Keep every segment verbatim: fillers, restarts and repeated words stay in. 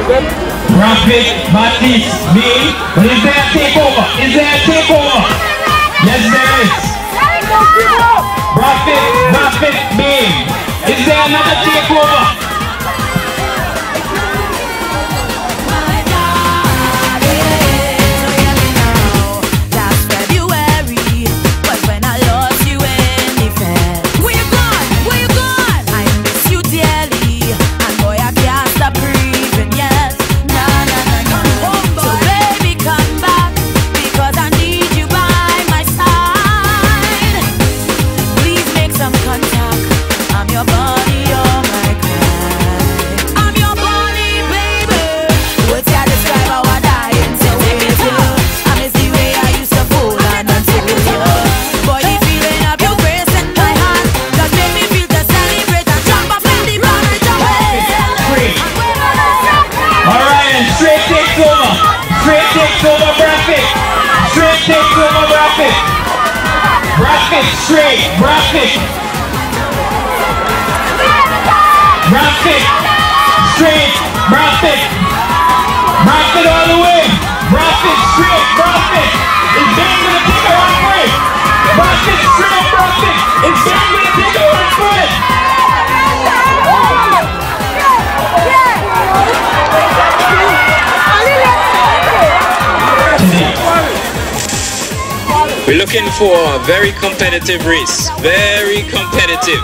Rapid, Baptiste, me. But is there a takeover? Is there a takeover? Yes, there is. Rapid, Rapid, me. Is there another takeover? Straight, rapid, rapid, straight, rapid, rapid all the way, rapid, straight, rapid. Is Ben gonna take a run for it? Rapid, straight, rapid. Is Ben gonna take a run for it? We're looking for a very competitive race. Very competitive.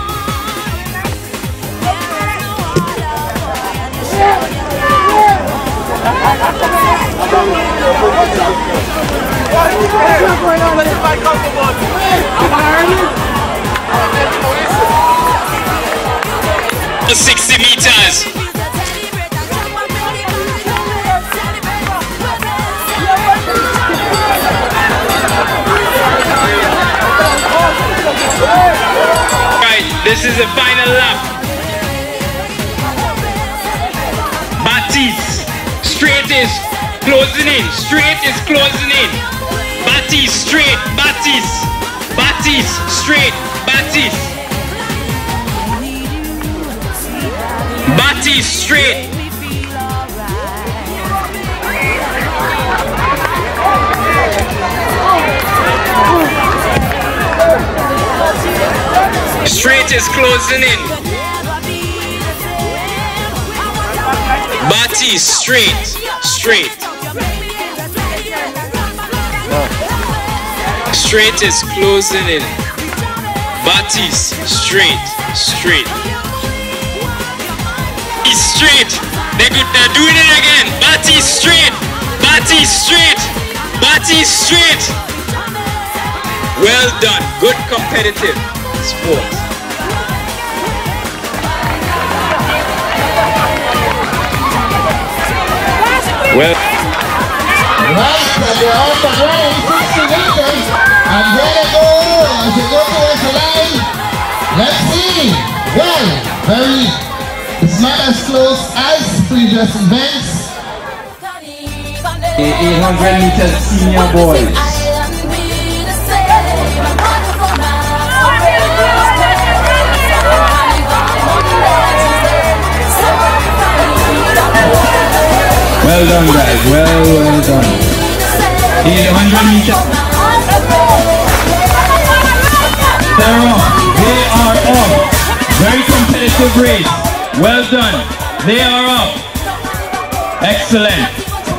sixty meters. Right, this is the final lap. Baptiste, straight is closing in, straight is closing in. Baptiste, straight, Baptiste, Baptiste, straight, Baptiste. Baptiste, straight. Straight is closing in. Baptiste, straight, straight. Straight is closing in. Baptiste, straight, straight. He's straight. They're, good. They're doing it again. Baptiste, straight. Baptiste, straight. Baptiste, straight. Well done. Good competitive sport. Well, right, so they're on the ground, sixty meters, and there they go, as they go towards the line. Let's see. Well, very, it's not as close as previous events. The eight hundred meters senior boys. Well done, guys. Well, well done. eight hundred meters. They're off. They are off. Very competitive race. Well done. They are off. Excellent.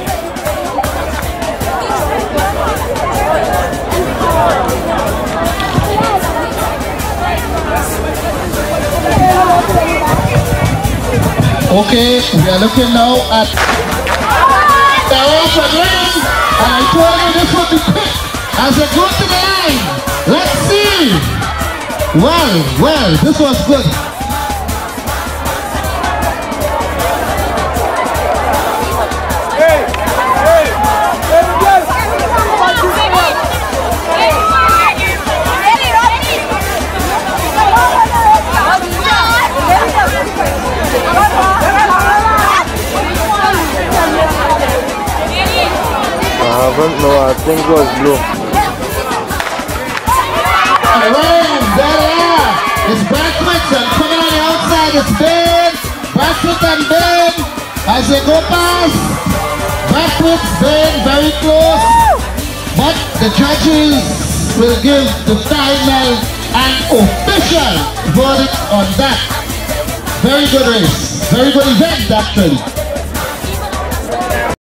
Okay, we are looking now at the off again, and I told you this would be quick as they go to the line. Let's see. Well, well, this was good. I haven't, no, I think it was blue. Alright, there they are. It's Brad Quixon coming on the outside. It's Ben, Bradford and Ben. as they go past. Brathwaite's been very close, but the judges will give the final and official verdict on that. Very good race, very good event actually.